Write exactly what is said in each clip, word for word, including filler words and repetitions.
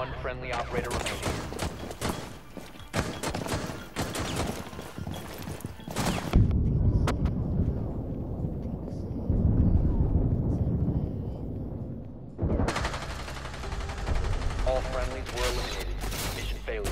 One friendly operator remaining. All friendlies were eliminated. Mission failure.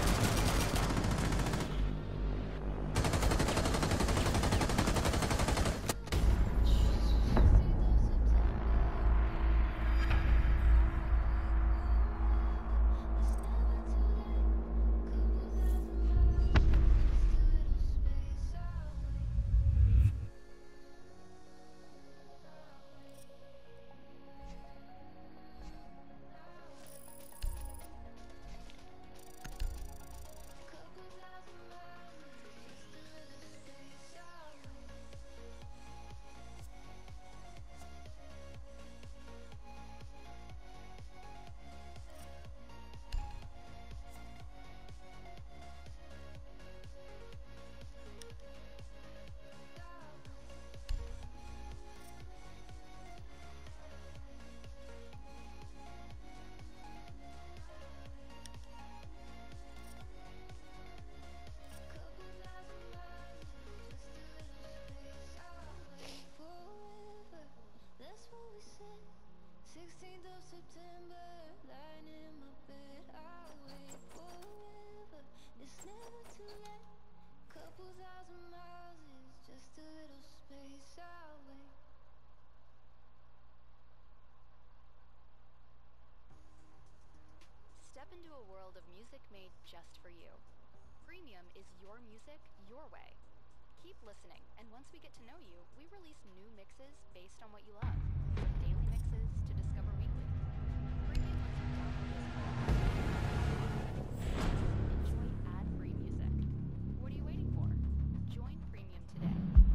sixteenth of September, lying in my bed, I'll wait forever. It's never too late. Couple thousand miles is just a little space. I'll wait. Step into a world of music made just for you. Premium is your music, your way. Keep listening, and once we get to know you, we release new mixes based on what you love. From daily mixes to Discover Weekly. Premium lets you download this whole enjoy ad-free music. What are you waiting for? Join Premium today.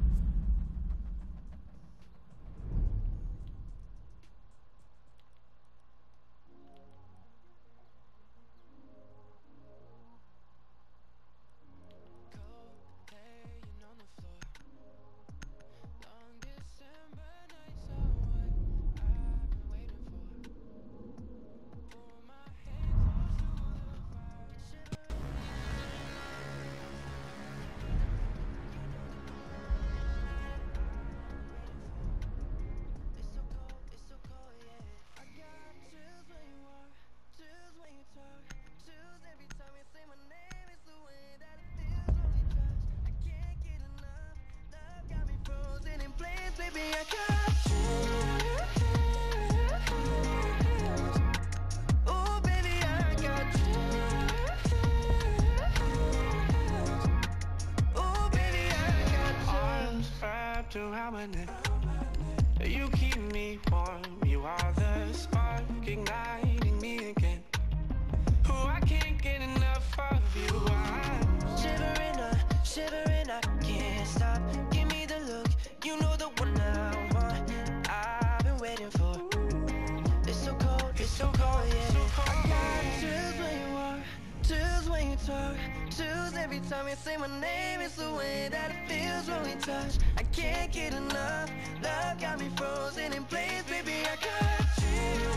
Around my neck, you keep me warm. You are the spark igniting me again. Oh, I can't get enough of you. I'm shivering, uh, shivering, I can't stop. Give me the look, you know the one I want. I've been waiting for. It's so cold, it's so cold, yeah. So cold. I got chills when you walk, chills when you talk, chills every time you say my name. It's the way that it feels when we touch. I can't get enough. Love got me frozen in place, baby. I got you.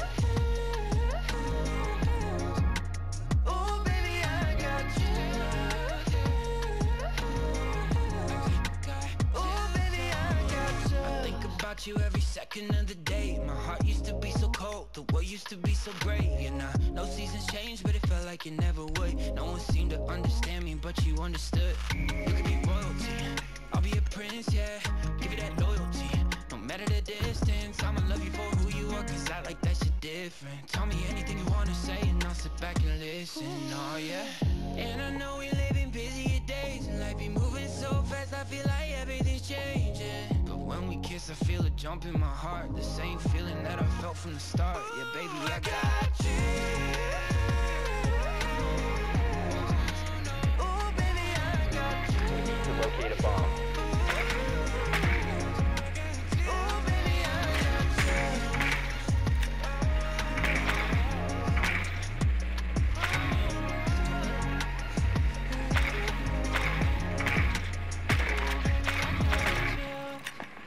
Oh, baby, I got you. Oh, baby, I got you. I think about you every second of the day. My heart used to be so cold, the world used to be so gray. And I know seasons change, but it felt like it never would. No one seemed to understand me, but you understood. You could be royalty, I'll be a prince, yeah. Give you that loyalty, no matter the distance. I'ma love you for who you are, cause I like that shit different. Tell me anything you wanna say and I'll sit back and listen, oh yeah. And I know we live in busier days, and life be moving so fast, I feel like everything's changing. But when we kiss, I feel a jump in my heart, the same feeling that I felt from the start. Yeah, baby, I got you. Oh, baby, I got you. We need to locate a bomb.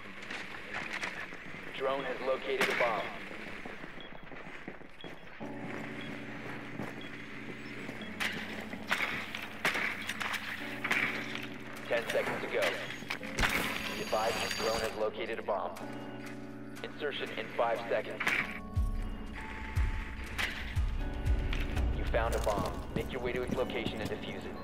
Drone has located a bomb. located a bomb. Insertion in five seconds. You found a bomb. Make your way to its location and defuse it.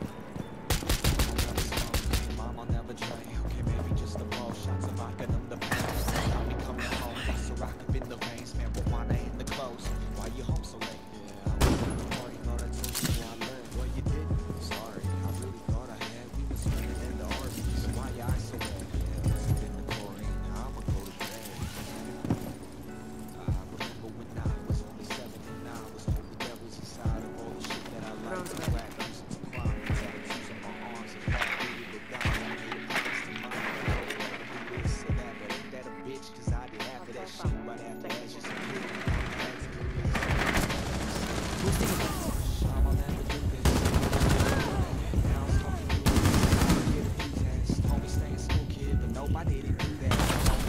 Mom, I'll never try. Okay, maybe just a ball shots of vodka in the past. Now we coming home, so rock up in the veins, man. Marijuana in the clothes. Why you home so late? Yeah, I was at the party, thought I told you where I lived. Well, you didn't. Sorry, I really thought I had. We was spinning in the R V. So why your eyes so red? Yeah, was it in the chlorine? Now I'ma go to bed. I remember when I was only seven and I was told the devil's inside of all the shit that I like. The rap music to crime, tattoos on my arms, and fat booty with diamonds. I made a promise to mine. I was gonna do this and that, but ain't that a bitch? Cause I did after that shit right after that. Just a kid. I'ma never do this. Now I'm smoking weed. I'ma get a few tests. Homie stay in school, kid, but nobody didn't do that.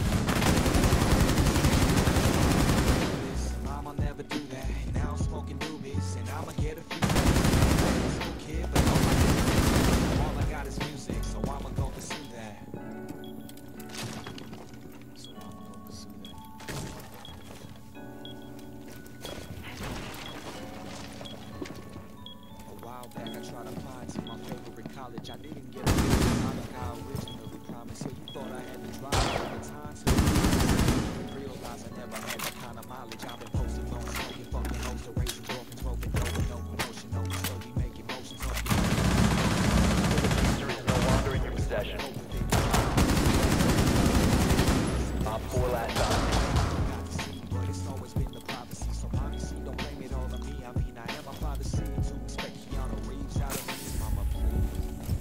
I'ma never do that. Now I'm smoking doobies, and I'ma get a few tests. School kid, but nobody didn't do that. All I got is music, so I'ma go pursue that. So I'ma go pursue that. A while back I tried to apply to my favorite college. I didn't get a job like I originally promised. So you thought I had to drive all the time to realize I never had that kind of mileage. I've been posting on smoking fucking hoes to raising dolphins, broken dough with no promotion, no slowly making motions. The diffuser is no longer in your possession. Op four last time. Got to see, but it's always been the privacy. So honestly, don't blame it all on me. I mean, I am a father, see to expect Keanu Reeves out of me. Mama, please.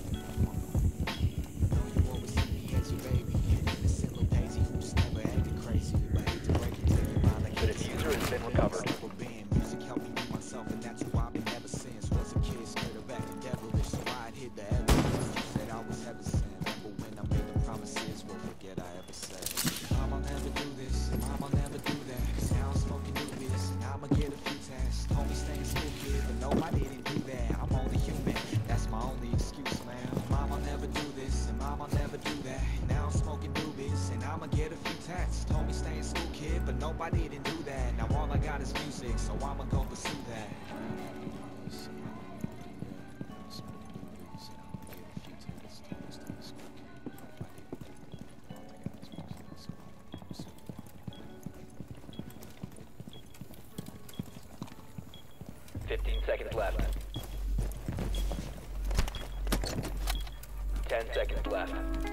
I know you always see me as your baby. Innocent little daisy who's never acting crazy. But hate to break it to your mind. I The can't diffuser has been recovered. never been. Music helped me be myself, and that's who I've been ever since. Was a kid scared of acting devilish, so I'd hit the evidence. You said I was heaven sent. Remember when I made the promises? Well, forget I ever said. I'ma never do this, and I'ma never do that. Cause now I'm smoking doobies, and I'ma get a few tests. Homie stay in school, kid, but no, I didn't do that. I'm only human, that's my only excuse, man. Mama never do this, and Mama never do that. Now I'm smoking doobies, and I'ma get a few tests. Homie stay in school, kid, but nobody didn't do that. Now all I got is music, so I'ma go pursue that. Fifteen seconds left. Ten seconds left.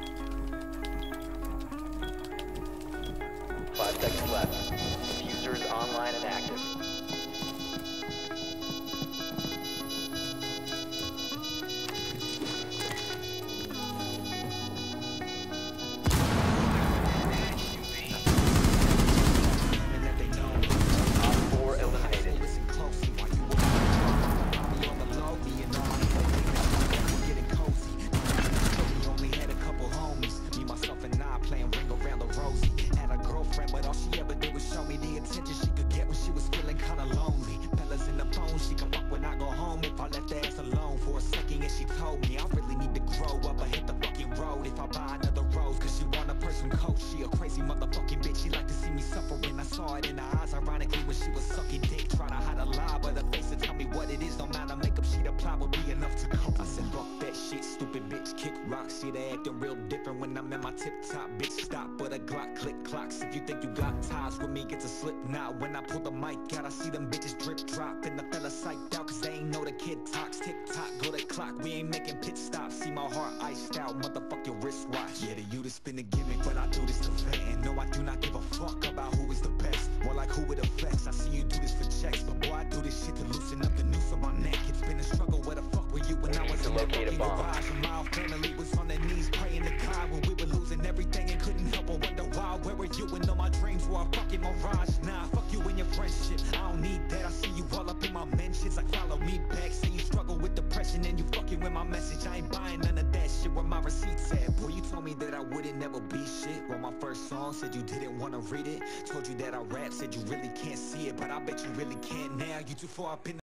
Five seconds left. Diffuser is online and active. Op four eliminated. Listen closely while you were me on the low, me and all my homies were getting cozy. We only had a couple homies, me, myself, and I playing ring around the rosy. Had a girlfriend, but all she ever did was show me the attention she could get when she was feeling kinda lonely. Fellas in the phone, she can fuck when I go home if I left the ass alone for a second. And she told me I really need to grow up or hit the fucking road if I buy another rose. Cause she want a person coach, she a crazy motherfucking bitch. She like to see me suffering, I saw it in her eyes. Ironically, when she was sucking dick, try to hide a lie, but her face to tell me what it is. No matter makeup she'd apply would be enough to cope. I said fuck that shit, stupid bitch, kick rocks. See they acting real different when I'm in my tip top. Bitch stop, but a Glock click clocks. If you think you got ties with me, get to slip now. When I pull the mic out, I see them bitches drip drop, and the fella psyched out cause they ain't know the kid talks. Tick tock, go to clock, we ain't making pit stops. See my heart iced out, motherfucking wristwatch. Yeah, to you this been a gimmick, but I do this to fan. No, I do not give a fuck about who is the best, more like who it affects. I see you do this for checks, but boy, I do this shit to loosen up the noose on my neck. It's been a struggle, where the fuck were you when I was To in the locate a fucking bomb. garage? And my family was on their knees praying to God when we were losing everything and couldn't help but wonder why. Where were you when all my dreams were a fucking mirage? Nah, fuck you and your friendship, I don't need that. I see you all up in my mentions, like follow me back. Say you struggle with depression and you fucking with my message. I ain't buying none of that shit, where my receipts at? Boy, you told me that I wouldn't never be shit. Wrote my first song, said you didn't wanna read it. Told you that I rap, said you really can't see it, but I bet you really can now. You too far up in the